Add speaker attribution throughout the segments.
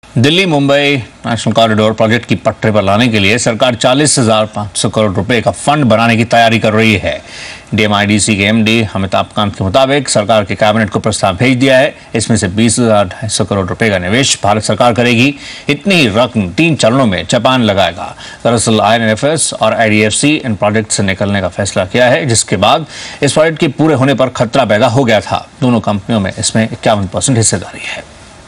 Speaker 1: Delhi Mumbai national corridor project की पटरी पर लाने के लिए सरकार 40,500 करोड़ रुपए का फंड बनाने की तैयारी कर रही है। DMICDC के MD अमिताभ कांत के मुताबिक सरकार के कैबिनेट को प्रस्ताव भेज दिया है। इसमें से 20,250 करोड़ रुपए का निवेश भारत सरकार करेगी। इतनी ही रकम 3 चरणों में जापान लगाएगा। दरअसल INFS और IDFC इन प्रोजेक्ट से निकलने का फैसला किया है, जिसके बाद इस प्रोजेक्ट के पूरे होने पर खतरा पैदा हो गया था। दोनों कंपनियों में इसमें 51% हिस्सेदारी है।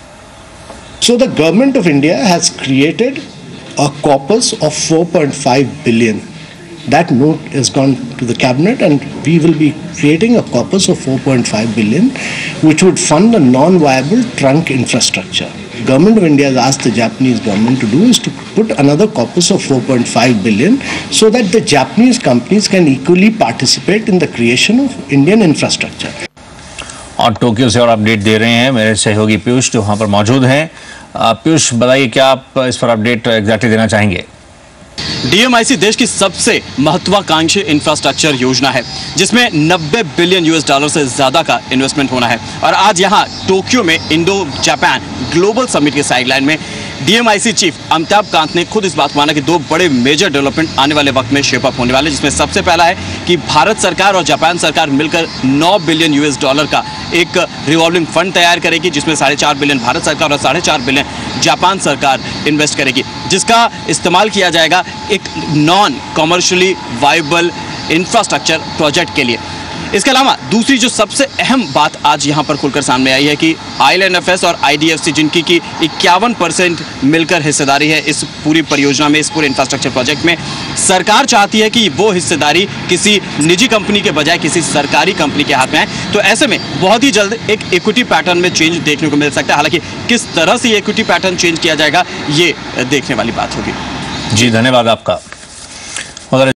Speaker 2: So the government of India has created a corpus of 4.5 billion. That note has gone to the cabinet, and we will be creating a corpus of 4.5 billion, which would fund a non-viable trunk infrastructure. The government of India has asked the Japanese government to do is to put another corpus of 4.5 billion so that the Japanese companies can equally participate in the creation of Indian infrastructure.
Speaker 1: और Tokyo से और update दे रहे हैं मेरे सहयोगी पीयूष, जो वहां पर मौजूद हैं। पीयूष, बताइए क्या आप इस पर अपडेट एग्जैक्टली देना चाहेंगे?
Speaker 3: DMIC देश की सबसे महत्वाकांक्षी इंफ्रास्ट्रक्चर योजना है, जिसमें 90 बिलियन $, से ज्यादा का इन्वेस्टमेंट होना है। और आज यहां टोक्यो में इंडो जापान ग्लोबल समिट के साइडलाइन में DMIC चीफ अमिताभ कांत ने खुद इस बात माना कि 2 बड़े मेजर डेवलपमेंट आने वाले वक्त में शेप अप होने वाले, जिसमें सबसे पहला है कि भारत सरकार और जापान सरकार मिलकर 9 बिलियन $, का एक रिवॉल्विंग फंड तैयार करेगी, जिसमें 4.5 बिलियन भारत सरकार और 4.5 बिलियन जापान सरकार इन्वेस्ट करेगी, जिसका इस्तेमाल किया जाएगा एक non commercially viable infrastructure project के लिए। इसके अलावा दूसरी जो सबसे अहम बात आज यहाँ पर खुलकर सामने आई है कि INFS और IDFC, जिनकी की 51% मिलकर हिस्सेदारी है इस पूरी परियोजना में, इस पूरे इंफ्रास्ट्रक्चर प्रोजेक्ट में, सरकार चाहती है कि वो हिस्सेदारी किसी निजी कंपनी के बजाय किसी सरकारी कंपनी के हाथ में आए। तो ऐसे में बहुत ही जल्द एक इक्विटी पैटर्न में चेंज देखने को मिल सकता है। हालांकि किस तरह से ये इक्विटी पैटर्न चेंज किया जाएगा, ये देखने वाली बात होगी।
Speaker 1: जी, धन्यवाद आपका।